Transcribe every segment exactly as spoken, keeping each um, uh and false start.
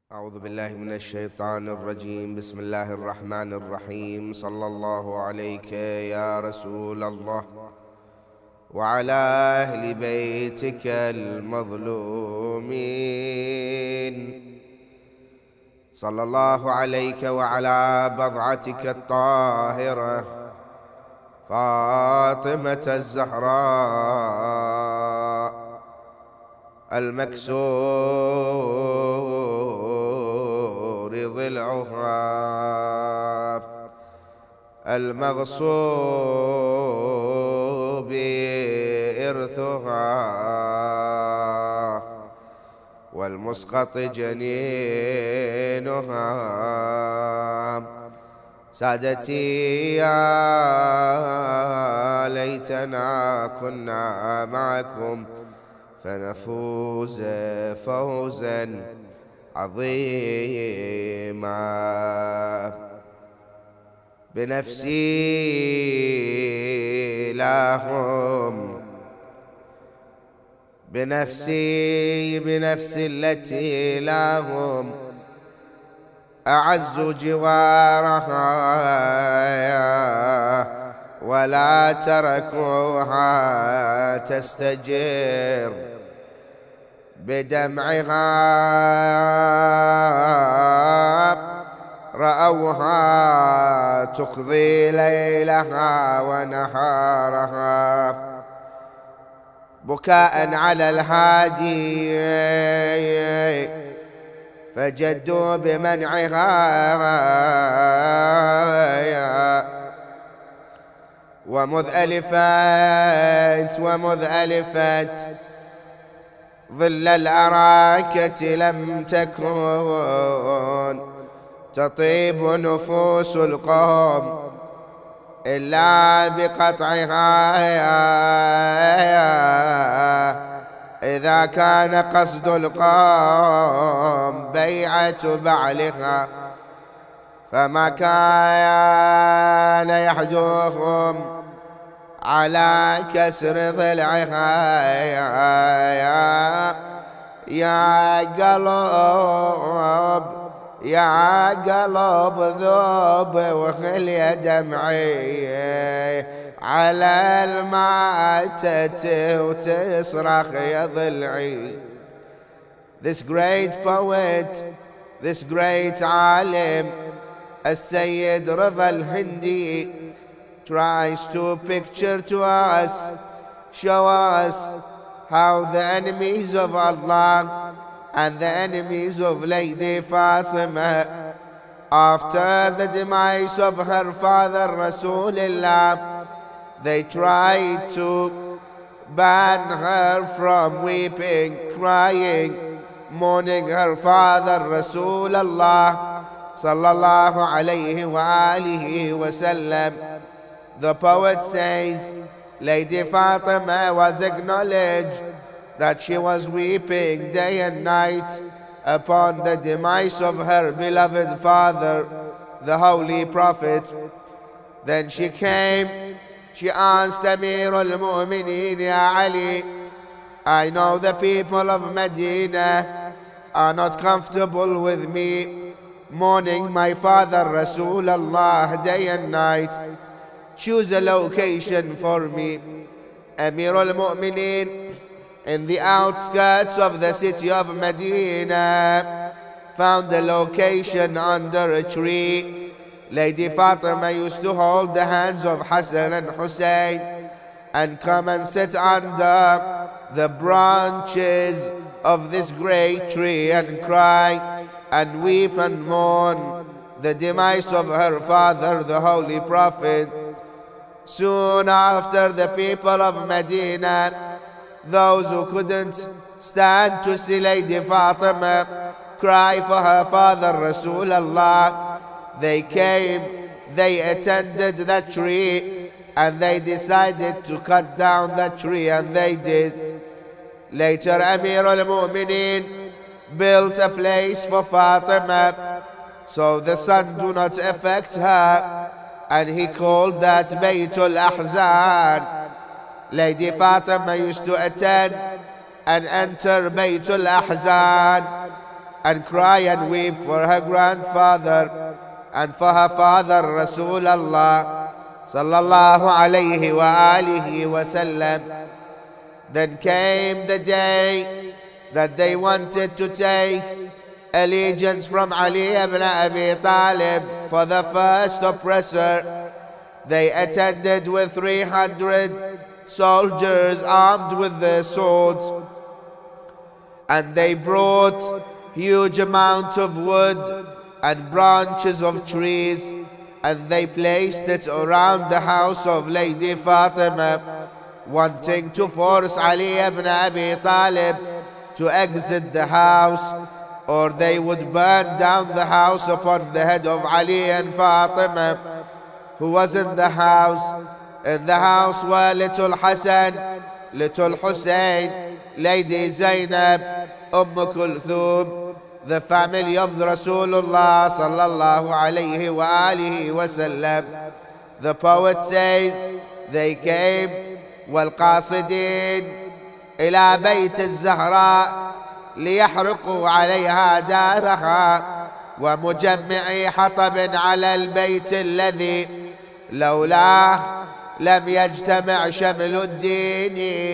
أعوذ بالله من الشيطان الرجيم. بسم الله الرحمن الرحيم. صلى الله عليك يا رسول الله وعلى أهل بيتك المظلومين. صلى الله عليك وعلى بضعتك الطاهرة فاطمة الزهراء المكسور ضلعها المغصوب إرثها والمسقط جنينها. سادتي يا ليتنا كنا معكم فنفوز فوزا عظيما. بنفسي لهم بنفسي بنفسي التي لهم أعز جوارها ولا تركوها تستجير بدمعها. رأوها تقضي ليلها ونهارها بكاء على الهادي فجدوا بمنعها. ومذ ألفت ومذ ألفت ظل الأراكة لم تكن تطيب نفوس القوم إلا بقطعها. إذا كان قصد القوم بيعة بعلها فما كان يحجوهم على كسر ضلعها. يا قلب يا قلب ذوب وخلي دمعي على الماتة وتصرخ يا ضلعي. This great poet, this great عالم السيد رضا الهندي tries to picture to us, show us how the enemies of Allah and the enemies of Lady Fatima, after the demise of her father Rasulullah, they tried to ban her from weeping, crying, mourning her father Rasulullah sallallahu alayhi wa alihi wa sallam. The poet says Lady Fatima was acknowledged that she was weeping day and night upon the demise of her beloved father, the Holy Prophet. Then she came, she asked Amir al-Mu'mineen, Ya Ali, I know the people of Medina are not comfortable with me mourning my father Rasulullah day and night. Choose a location for me. Amir al-Mu'mineen, in the outskirts of the city of Medina, found a location under a tree. Lady Fatima used to hold the hands of Hassan and Hussein and come and sit under the branches of this great tree and cry and weep and mourn the demise of her father, the Holy Prophet. Soon after, the people of Medina, those who couldn't stand to see Lady Fatima cry for her father Rasulullah, they came, they attended that tree and they decided to cut down that tree, and they did. Later Amir al-Mu'mineen built a place for Fatima so the sun do not affect her, and he called that Baytul Ahzan. Lady Fatima used to attend and enter Baytul Ahzan and cry and weep for her grandfather and for her father Rasulullah sallallahu alayhi wa alihi wa sallam. Then came the day that they wanted to take allegiance from Ali ibn Abi Talib for the first oppressor. They attended with three hundred soldiers armed with their swords, and they brought huge amount of wood and branches of trees, and they placed it around the house of Lady Fatima, wanting to force Ali ibn Abi Talib to exit the house, or they would burn down the house upon the head of Ali and Fatima, who was in the house. In the house were little Hassan, little Hussein, Lady Zainab, Umm Kulthum, the family of the Rasulullah sallallahu alayhi wa alihi wa sallam. The poet says they came والقاصدين إلى بيت الزهراء ليحرقوا عليها دارها ومجمعي حطب على البيت الذي لولاه لم يجتمع شمل الدين.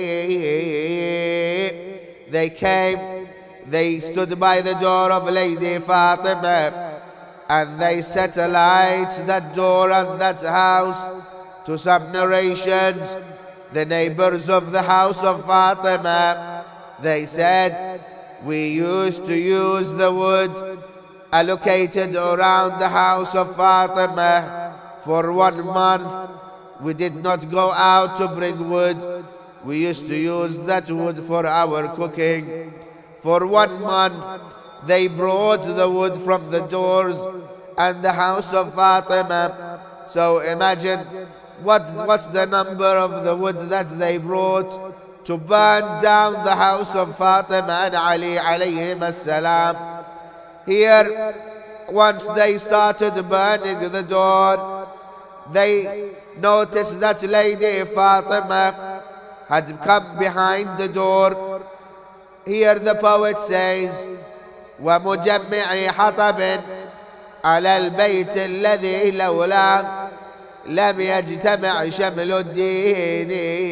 They came, they stood by the door of Lady Fatima, and they set alight that door and that house. To some narrations, the neighbors of the house of Fatima, they said, we used to use the wood allocated around the house of Fatima for one month. We did not go out to bring wood. We used to use that wood for our cooking. For one month, they brought the wood from the doors and the house of Fatima. So imagine what, what's the number of the wood that they brought to burn down the house of Fatima and Ali alayhim as-salam. Here, once they started burning the door, they noticed that Lady Fatima had come behind the door. Here the poet says, وَمُجَمِّعِ حَطَبٍ عَلَى الْبَيْتِ الَّذِي لَوْلَا لَمْ يَجْتَمِعْ شَمْلُ الدِّينِ.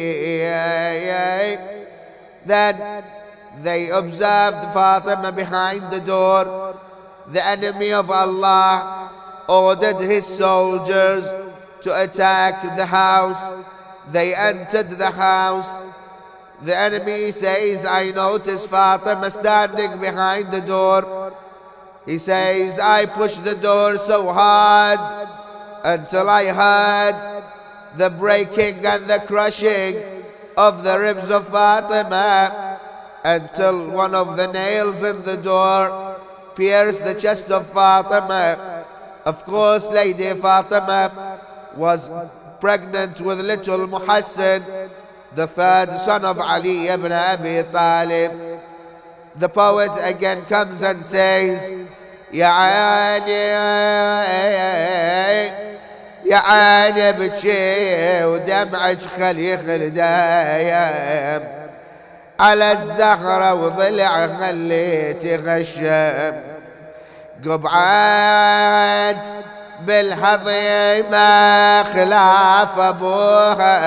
Then they observed Fatima behind the door. The enemy of Allah ordered his soldiers to attack the house. They entered the house. The enemy says, I noticed Fatima standing behind the door. He says, I pushed the door so hard until I heard the breaking and the crushing of the ribs of Fatima, until one of the nails in the door pierced the chest of Fatima. Of course, Lady Fatima was pregnant with little Muhassin, the third son of Ali ibn Abi Talib. The poet again comes and says, Ya Ali, Ya Ali بتشي ودمعك خليخ دايم على الزهرة وضلع خليتي غشام قبعات بالحظيمة خلاف أبوها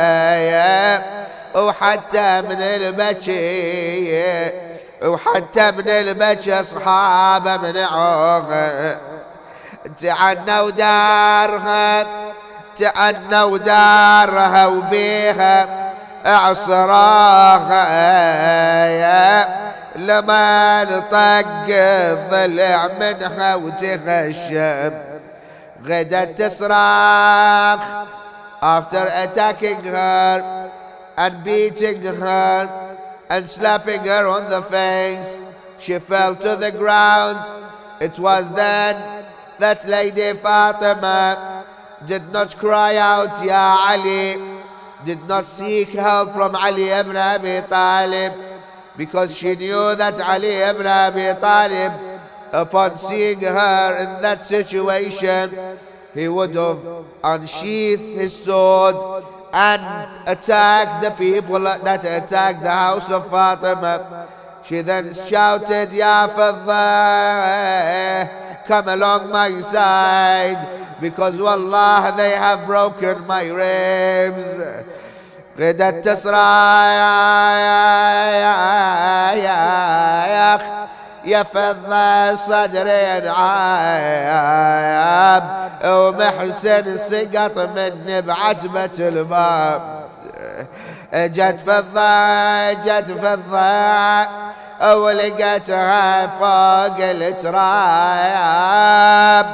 وحتى من البكي وحتى من البكي أصحابه منعوها تعنوا دارها تعنوا دارها وبيها اعصراها لما نطق الضلع منها وتخشم غدت تصرخ after attacking her and beating her and slapping her on the face. She fell to the ground. It was then that Lady Fatima did not cry out, Ya Ali, did not seek help from Ali ibn Abi Talib, because she knew that Ali ibn Abi Talib, upon seeing her in that situation, he would have unsheathed his sword and attacked the people that attacked the house of Fatima. She then shouted, Ya Fidda, come along my side, because wallah they have broken my ribs. غدت تصرخ يا فضة صدري عاب ومحسن سقط مني بعتبة الباب. جت فضة جت فضة ولقيتها فوق التراب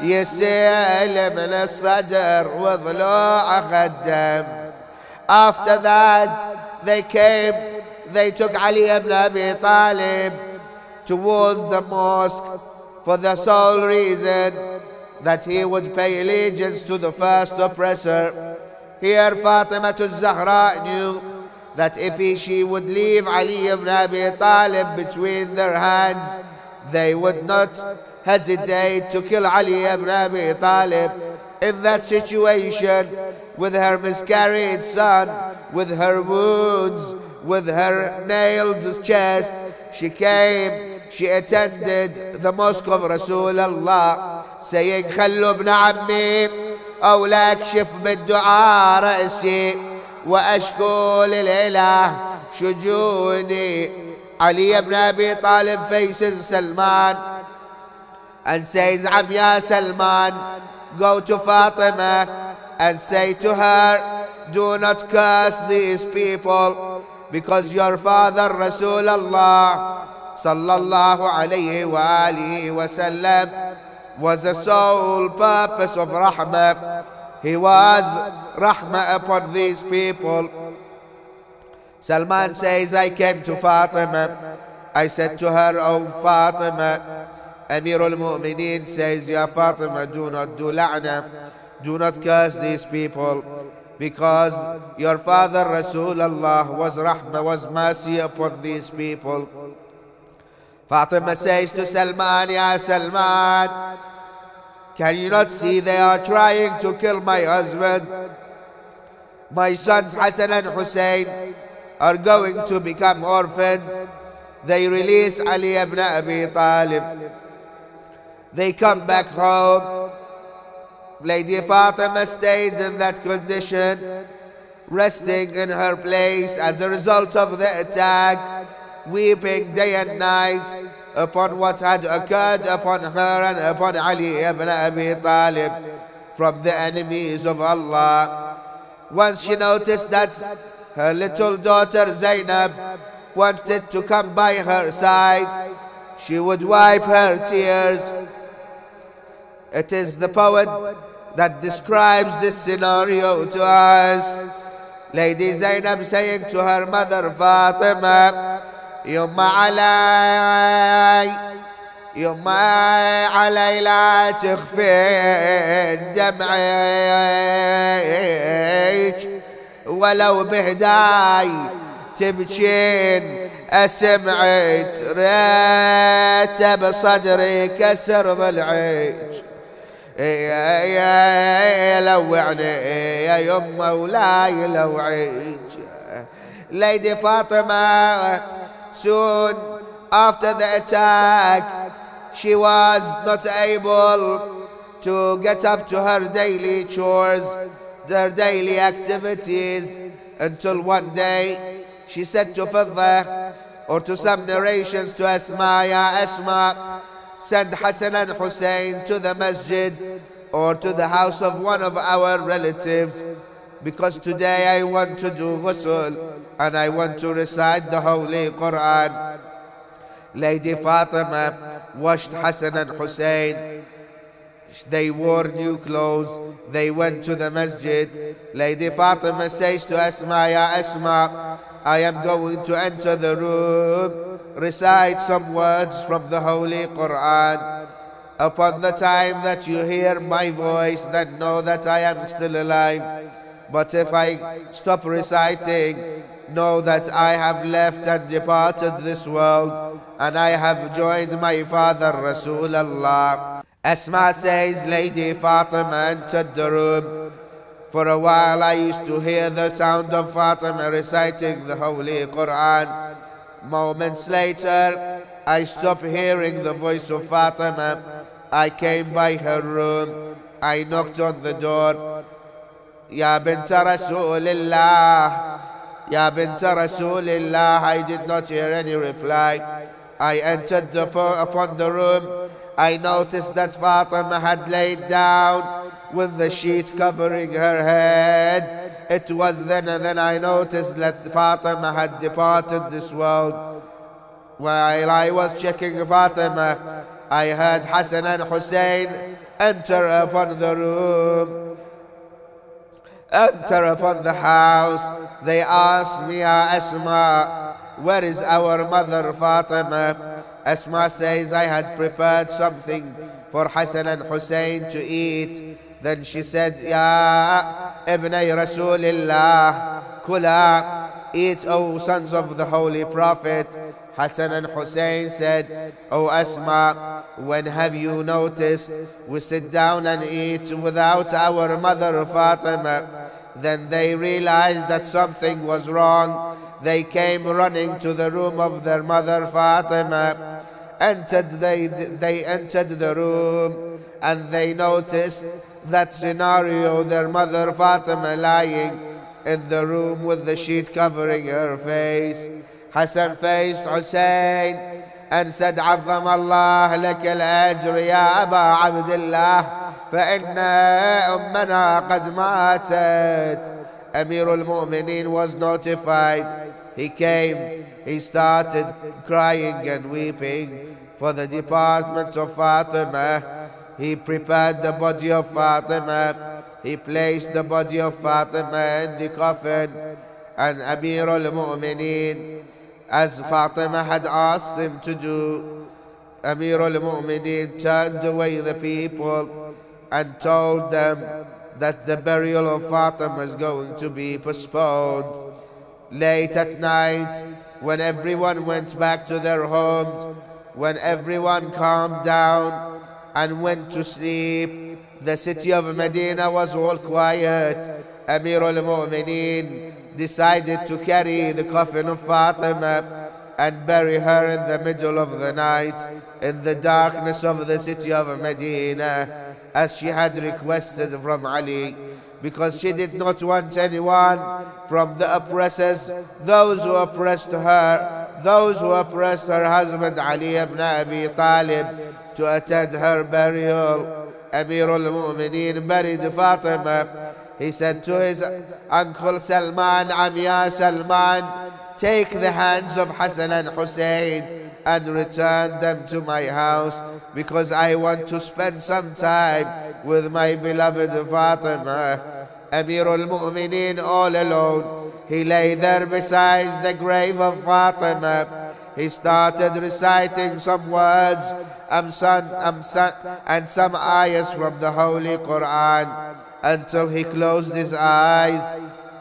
يسيل من الصدر وضلوع خدم. After that they came, they took Ali ibn Abi Talib towards the mosque for the sole reason that he would pay allegiance to the first oppressor. Here Fatima al-Zahra knew that if he, she would leave Ali ibn Abi Talib between their hands, they would not hesitate to kill Ali ibn Abi Talib. In that situation, with her miscarried son, with her wounds, with her nailed chest, she came, she attended the mosque of Rasulullah, saying, خلوا ابن عمي أو لا أكشف بالدعاء رأسي وأشكو للإله شجوني. Ali ibn Abi Talib faces Salman and says, Am ya Salman, go to Fatima and say to her, do not curse these people, because your father Rasulullah sallallahu alayhi wa alihi wa sallam was the sole purpose of rahmah. He was rahmah upon these people. Salman says, I came to Fatima. I said to her, O Fatima, Amir al-Mu'mineen says, Ya Fatima, do not do la'na, do not curse these people, because your father Rasulullah was rahmah, was mercy upon these people. Fatima says to Salman, Ya Salman, can you not see they are trying to kill my husband? My sons Hassan and Hussein are going to become orphans. They release Ali ibn Abi Talib. They come back home. Lady Fatima stayed in that condition, resting in her place as a result of the attack, weeping day and night upon what had occurred upon her and upon Ali ibn Abi Talib from the enemies of Allah. Once she noticed that her little daughter Zainab wanted to come by her side, she would wipe her tears. It is the poet that describes this scenario to us. Lady Zainab saying to her mother Fatima, Yumma alay, Yumma alay la تخفين دمعك ولو بهداي تبكين أسمعت راتب صدري كسر ضلعك. يا يا لوعني يا يما ولا يلوعك. Lady Fatima, soon after the attack, she was not able to get up to her daily chores, their daily activities, until one day she said to Fidda, or to some narrations to Asma, Ya Asma, send Hassan and Hussein to the masjid or to the house of one of our relatives, because today I want to do ghusl and I want to recite the Holy Quran. Lady Fatima washed Hassan and Hussein. They wore new clothes. They went to the masjid. Lady Fatima says to Asma, Ya Asma, I am going to enter the room, recite some words from the Holy Quran. Upon the time that you hear my voice, then know that I am still alive. But if I stop reciting, know that I have left and departed this world, and I have joined my father Rasulullah. Asma says, Lady Fatima entered the room. For a while I used to hear the sound of Fatima reciting the Holy Quran. Moments later, I stopped hearing the voice of Fatima. I came by her room. I knocked on the door. Ya bint Rasulillah, Ya bint Rasulillah. I did not hear any reply. I entered upon the room. I noticed that Fatima had laid down with the sheet covering her head. It was then and then I noticed that Fatima had departed this world. While I was checking Fatima, I heard Hassan and Hussein enter upon the room, enter upon the house. They asked me, Ya Asma, where is our mother Fatima? Asma says, I had prepared something for Hassan and Hussein to eat. Then she said, Ya Ibnay Rasulillah, Kula, eat, O sons of the Holy Prophet. Hassan and Hussein said, O Asma, when have you noticed we sit down and eat without our mother Fatima? Then they realized that something was wrong. They came running to the room of their mother Fatima. Entered they, they entered the room and they noticed that scenario, their mother Fatima lying in the room with the sheet covering her face. Hassan faced Hussein and said, عظم الله لك الأجر يا أبا عبد الله فإن أمنا قد ماتت. Amir al-Mu'mineen was notified. He came, he started crying and weeping for the department of Fatima. He prepared the body of Fatima. He placed the body of Fatima in the coffin. And Amir al-Mu'mineen, as Fatima had asked him to do, Amir al-Mu'mineen turned away the people and told them that the burial of Fatima is going to be postponed. Late at night, when everyone went back to their homes, when everyone calmed down and went to sleep, the city of Medina was all quiet. Amir al-Mu'mineen decided to carry the coffin of Fatima and bury her in the middle of the night in the darkness of the city of Medina, as she had requested from Ali, because she did not want anyone from the oppressors, those who oppressed her, those who oppressed her husband Ali ibn Abi Talib, to attend her burial. Amir al-Mu'mineen buried Fatima. He said to his uncle Salman, Amya Salman, take the hands of Hassan and Hussein and return them to my house, because I want to spend some time with my beloved Fatima. Amir al-Mu'mineen, all alone, he lay there beside the grave of Fatima. He started reciting some words and some, and some ayahs from the Holy Quran until he closed his eyes.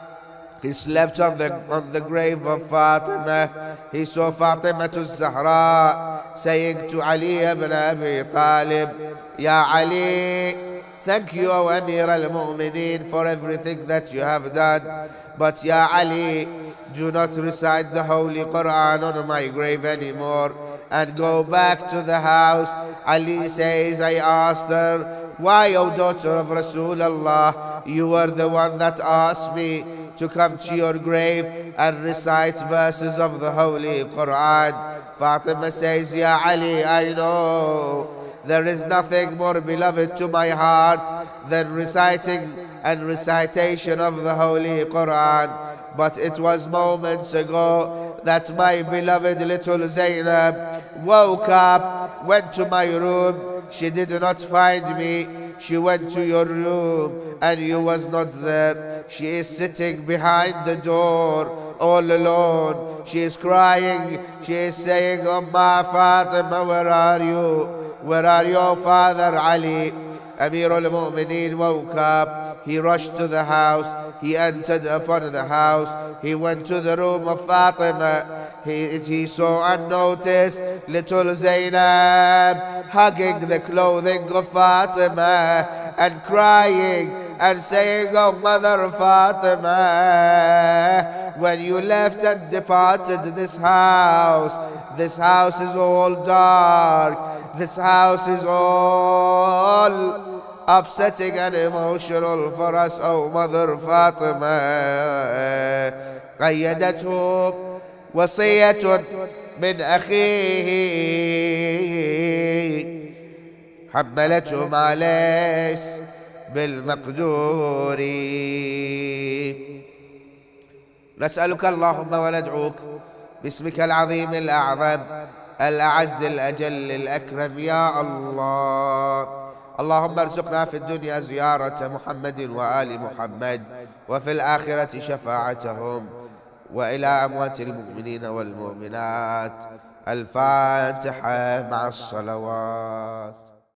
He slept on the, on the grave of Fatima. He saw Fatima to Zahra saying to Ali ibn Abi Talib, Ya Ali, thank you, O Amir al-Mu'mineen, for everything that you have done. But Ya Ali, do not recite the Holy Quran on my grave anymore and go back to the house. Ali says, I asked her, why, O daughter of Rasulullah, you were the one that asked me to come to your grave and recite verses of the Holy Quran. Fatima says, Ya Ali, I know there is nothing more beloved to my heart than reciting and recitation of the Holy Quran. But it was moments ago that my beloved little Zainab woke up, went to my room. She did not find me. She went to your room and you was not there. She is sitting behind the door all alone. She is crying. She is saying, Umma Fatima, where are you? Where are your father Ali? Amir al-Mu'mineen woke up. He rushed to the house. He entered upon the house. He went to the room of Fatima. He, he saw unnoticed little Zainab hugging the clothing of Fatima and crying and saying, "Oh, Mother Fatima, when you left and departed this house, this house is all dark, this house is all upsetting and emotional for us, oh Mother Fatima." قيدته وصية من أخيه حملته ما ليس بالمقدور. نسألك اللهم وندعوك باسمك العظيم الأعظم الأعز الأجل الأكرم يا الله، اللهم ارزقنا في الدنيا زيارة محمد وآل محمد، وفي الآخرة شفاعتهم، وإلى أموات المؤمنين والمؤمنات. الفاتحة مع الصلوات.